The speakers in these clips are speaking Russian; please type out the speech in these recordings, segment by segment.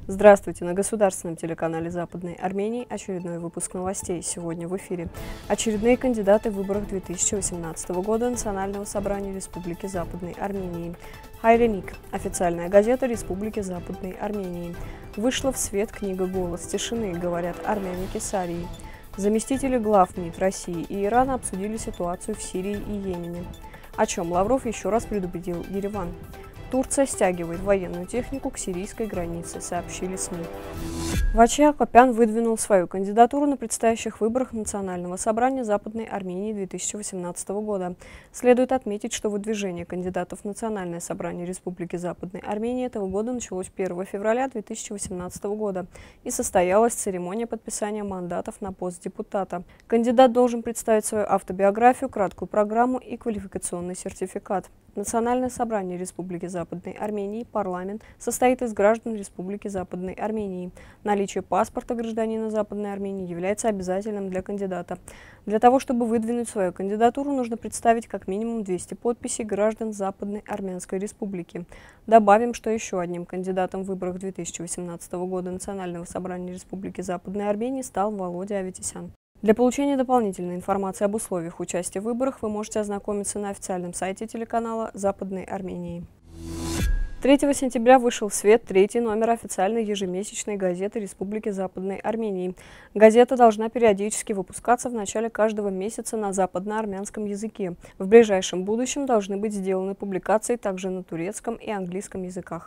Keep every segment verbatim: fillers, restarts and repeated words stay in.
Здравствуйте! На государственном телеканале Западной Армении очередной выпуск новостей. Сегодня в эфире. Очередные кандидаты в выборах две тысячи восемнадцатого года Национального собрания Республики Западной Армении. Хайреник. Официальная газета Республики Западной Армении. Вышла в свет книга «Голос тишины», говорят армяне Кесарии. Заместители глав МИД России и Ирана обсудили ситуацию в Сирии и Йемене. О чем Лавров еще раз предупредил Ереван. Турция стягивает военную технику к сирийской границе, сообщили СМИ. Ваче Акопян выдвинул свою кандидатуру на предстоящих выборах Национального собрания Западной Армении две тысячи восемнадцатого года. Следует отметить, что выдвижение кандидатов в Национальное собрание Республики Западной Армении этого года началось первого февраля две тысячи восемнадцатого года и состоялась церемония подписания мандатов на пост депутата. Кандидат должен представить свою автобиографию, краткую программу и квалификационный сертификат. Национальное собрание Республики Западной Армении, парламент, состоит из граждан Республики Западной Армении. Наличие паспорта гражданина Западной Армении является обязательным для кандидата. Для того, чтобы выдвинуть свою кандидатуру, нужно представить как минимум двести подписей граждан Западной Армянской Республики. Добавим, что еще одним кандидатом в выборах две тысячи восемнадцатого года Национального собрания Республики Западной Армении стал Володя Аветисян. Для получения дополнительной информации об условиях участия в выборах вы можете ознакомиться на официальном сайте телеканала Западной Армении. третьего сентября вышел в свет третий номер официальной ежемесячной газеты Республики Западной Армении. Газета должна периодически выпускаться в начале каждого месяца на западно-армянском языке. В ближайшем будущем должны быть сделаны публикации также на турецком и английском языках.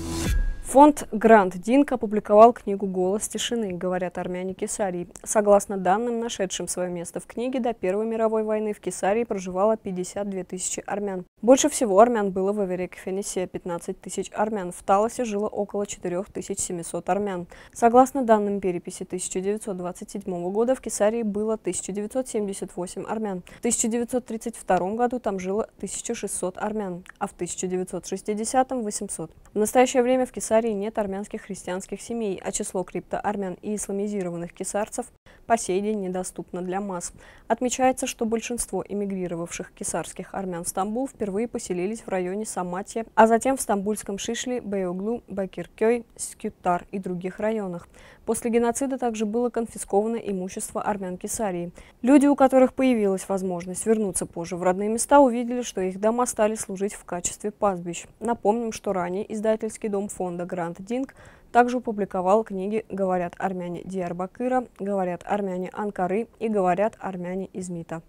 Фонд Гранд Динк опубликовал книгу «Голос тишины», говорят армяне Кесарии. Согласно данным, нашедшим свое место в книге, до Первой мировой войны в Кесарии проживало пятьдесят две тысячи армян. Больше всего армян было в Эверек-Фенесе – пятнадцать тысяч армян. В Таласе жило около четырёх тысяч семисот армян. Согласно данным переписи тысяча девятьсот двадцать седьмого года, в Кесарии было тысяча девятьсот семьдесят восемь армян. В тысяча девятьсот тридцать втором году там жило тысяча шестьсот армян, а в тысяча девятьсот шестидесятом – восемьсот. В настоящее время в Кесарии нет армянских христианских семей, а число криптоармян и исламизированных кесарцев по сей день недоступно для масс. Отмечается, что большинство эмигрировавших кесарских армян в Стамбул впервые поселились в районе Саматья, а затем в стамбульском Шишли, Бейоглу, Бакиркёй, Скютар и других районах. После геноцида также было конфисковано имущество армян Кесарии. Люди, у которых появилась возможность вернуться позже в родные места, увидели, что их дома стали служить в качестве пастбищ. Напомним, что ранее издательский дом фонда Гранд Динк также опубликовал книги «Говорят армяне Диярбакыра», «Говорят армяне Анкары» и «Говорят армяне Измита».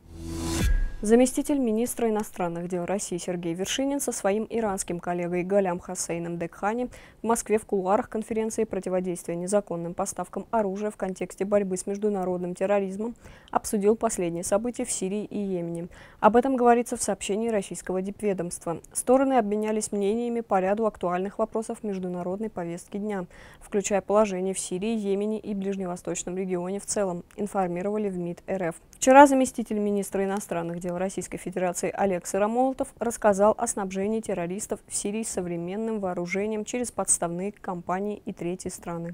Заместитель министра иностранных дел России Сергей Вершинин со своим иранским коллегой Галям Хосейном Декхани в Москве в кулуарах конференции противодействия незаконным поставкам оружия в контексте борьбы с международным терроризмом обсудил последние события в Сирии и Йемене. Об этом говорится в сообщении российского дипведомства. Стороны обменялись мнениями по ряду актуальных вопросов международной повестки дня, включая положение в Сирии, Йемене и Ближневосточном регионе в целом, информировали в МИД РФ. Вчера заместитель министра иностранных дел Российской Федерации Олег Сыромолотов рассказал о снабжении террористов в Сирии современным вооружением через подставные компании и третьи страны.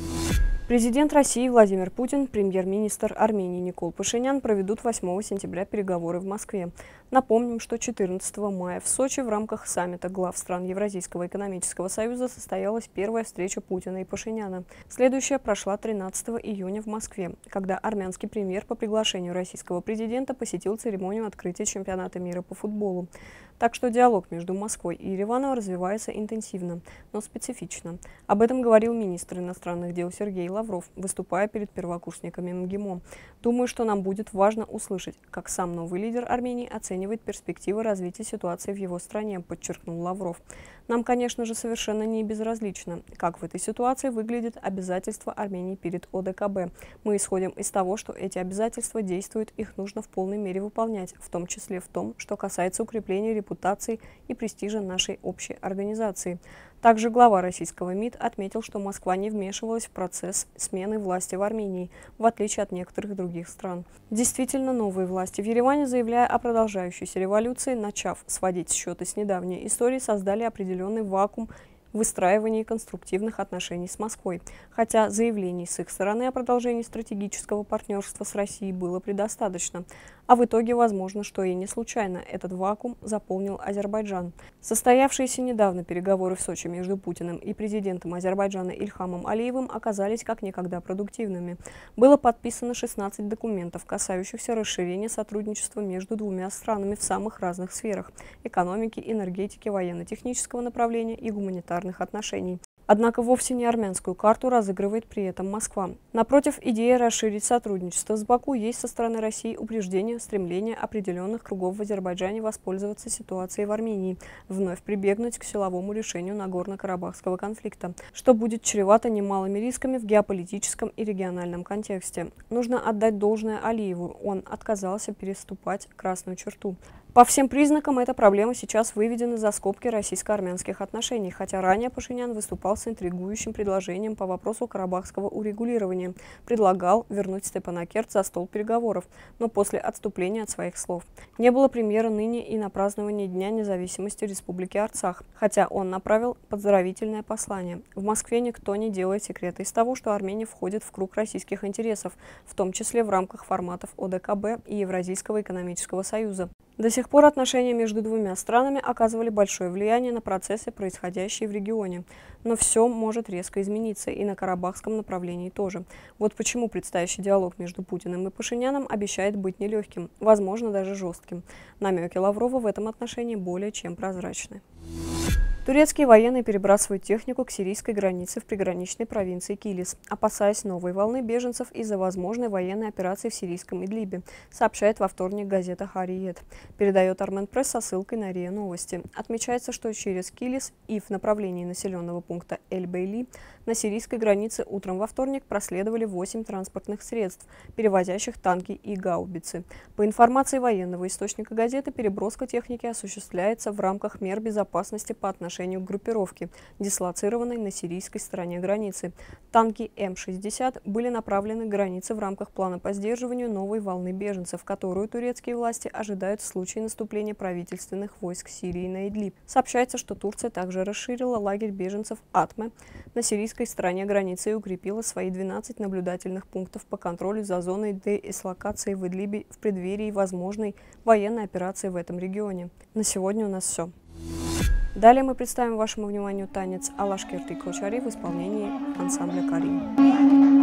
Президент России Владимир Путин, премьер-министр Армении Никол Пашинян проведут восьмого сентября переговоры в Москве. Напомним, что четырнадцатого мая в Сочи в рамках саммита глав стран Евразийского экономического союза состоялась первая встреча Путина и Пашиняна. Следующая прошла тринадцатого июня в Москве, когда армянский премьер по приглашению российского президента посетил церемонию открытия чемпионата мира по футболу. Так что диалог между Москвой и Ереваном развивается интенсивно, но специфично. Об этом говорил министр иностранных дел Сергей Лавров, выступая перед первокурсниками МГИМО. «Думаю, что нам будет важно услышать, как сам новый лидер Армении оценивает перспективы развития ситуации в его стране», подчеркнул Лавров. «Нам, конечно же, совершенно не безразлично, как в этой ситуации выглядит обязательство Армении перед О Дэ Ка Бэ. Мы исходим из того, что эти обязательства действуют, их нужно в полной мере выполнять, в том числе в том, что касается укрепления репутации и престижа нашей общей организации». Также глава российского МИД отметил, что Москва не вмешивалась в процесс смены власти в Армении, в отличие от некоторых других стран. Действительно, новые власти в Ереване, заявляя о продолжающейся революции, начав сводить счеты с недавней историей, создали определенный вакуум в выстраивании конструктивных отношений с Москвой, хотя заявлений с их стороны о продолжении стратегического партнерства с Россией было предостаточно. А в итоге, возможно, что и не случайно этот вакуум заполнил Азербайджан. Состоявшиеся недавно переговоры в Сочи между Путиным и президентом Азербайджана Ильхамом Алиевым оказались как никогда продуктивными. Было подписано шестнадцать документов, касающихся расширения сотрудничества между двумя странами в самых разных сферах – экономики, энергетики, военно-технического направления и гуманитарных отношений. Однако вовсе не армянскую карту разыгрывает при этом Москва. Напротив, идея расширить сотрудничество с Баку есть со стороны России упреждение стремления определенных кругов в Азербайджане воспользоваться ситуацией в Армении, вновь прибегнуть к силовому решению Нагорно-Карабахского конфликта, что будет чревато немалыми рисками в геополитическом и региональном контексте. Нужно отдать должное Алиеву, он отказался переступать красную черту. По всем признакам, эта проблема сейчас выведена за скобки российско-армянских отношений, хотя ранее Пашинян выступал с интригующим предложением по вопросу карабахского урегулирования, предлагал вернуть Степанакерт за стол переговоров, но после отступления от своих слов. Не было премьера ныне и на празднование Дня независимости Республики Арцах, хотя он направил поздравительное послание. В Москве никто не делает секрета из того, что Армения входит в круг российских интересов, в том числе в рамках форматов О Д К Б и Евразийского экономического союза. До сих пор отношения между двумя странами оказывали большое влияние на процессы, происходящие в регионе. Но все может резко измениться, и на карабахском направлении тоже. Вот почему предстоящий диалог между Путиным и Пашиняном обещает быть нелегким, возможно, даже жестким. Намеки Лаврова в этом отношении более чем прозрачны. Турецкие военные перебрасывают технику к сирийской границе в приграничной провинции Килис, опасаясь новой волны беженцев из-за возможной военной операции в сирийском Идлибе, сообщает во вторник газета «Хариет». Передает Арменпресс со ссылкой на РИА Новости. Отмечается, что через Килис и в направлении населенного пункта Эль-Бейли на сирийской границе утром во вторник проследовали восемь транспортных средств, перевозящих танки и гаубицы. По информации военного источника газеты, переброска техники осуществляется в рамках мер безопасности по отношению к группировке, дислоцированной на сирийской стороне границы. Танки М шестьдесят были направлены к границе в рамках плана по сдерживанию новой волны беженцев, которую турецкие власти ожидают в случае наступления правительственных войск Сирии на Идлиб. Сообщается, что Турция также расширила лагерь беженцев Атме на сирийской стороне границы и укрепила свои двенадцать наблюдательных пунктов по контролю за зоной деэслокации в Идлибе в преддверии возможной военной операции в этом регионе. На сегодня у нас все. Далее мы представим вашему вниманию танец Алашкерти Кочари в исполнении ансамбля «Карим».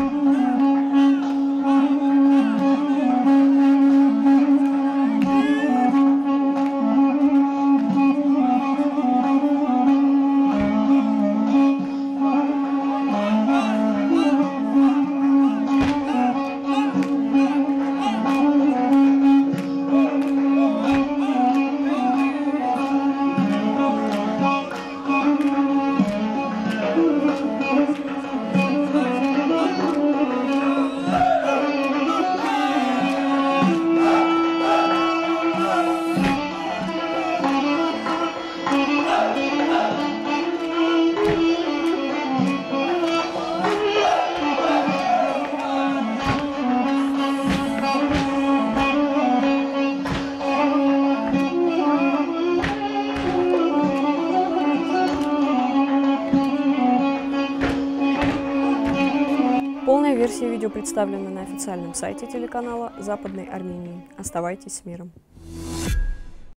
Полная версия видео представлена на официальном сайте телеканала Западной Армении. Оставайтесь с миром.